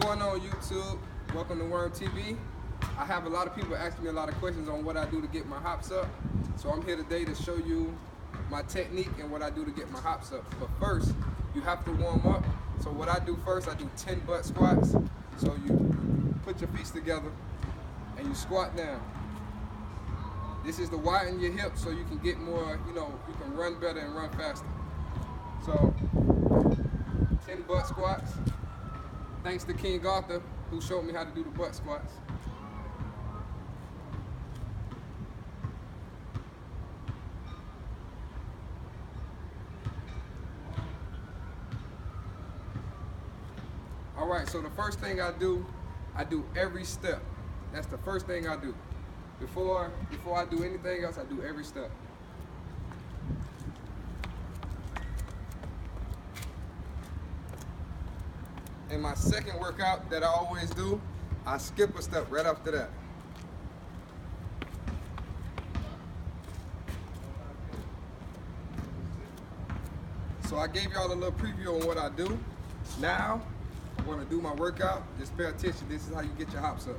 going on, YouTube? Welcome to Worm TV. I have a lot of people asking me a lot of questions on what I do to get my hops up. So I'm here today to show you my technique and what I do to get my hops up. But first, you have to warm up. So what I do first, I do 10 butt squats. So you put your feet together and you squat down. This is to widen your hips so you can get more, you can run better and run faster. So 10 butt squats. Thanks to King Arthur, who showed me how to do the butt squats. All right, so the first thing I do every step. That's the first thing I do. Before I do anything else, I do every step. In my second workout that I always do, I skip a step right after that. So I gave y'all a little preview on what I do. Now, I'm gonna do my workout. Just pay attention, this is how you get your hops up.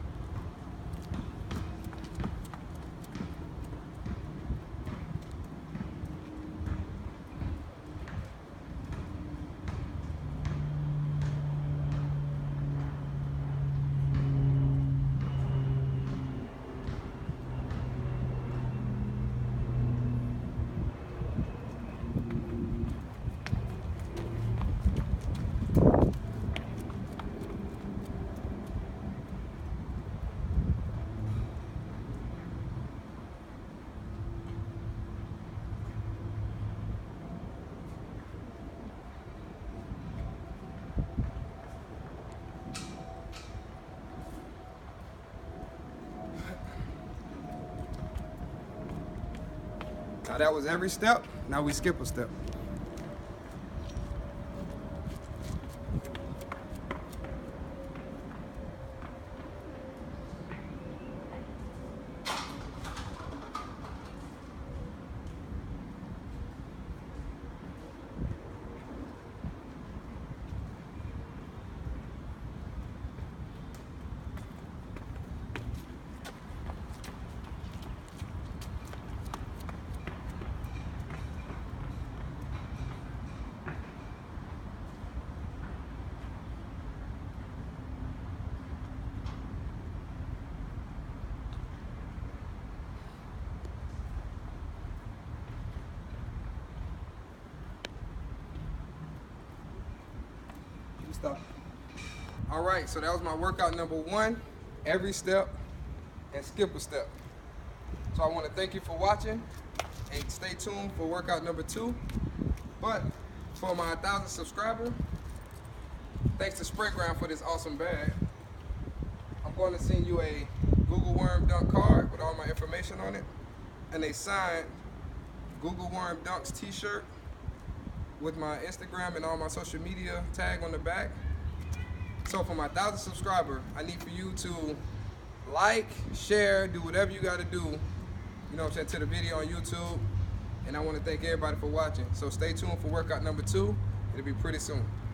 Now that was every step, now we skip a step. Stop. All right, so that was my workout number 1, every step and skip a step. So I want to thank you for watching and stay tuned for workout number 2. But for my 1,000 subscriber, thanks to Sprayground for this awesome bag. I'm going to send you a Google Worm Dunk card with all my information on it and a signed Google Worm Dunks t-shirt with my Instagram and all my social media tag on the back. So for my 1,000 subscriber, I need for you to like, share, do whatever you gotta do, to the video on YouTube. And I wanna thank everybody for watching. So stay tuned for workout number 2. It'll be pretty soon.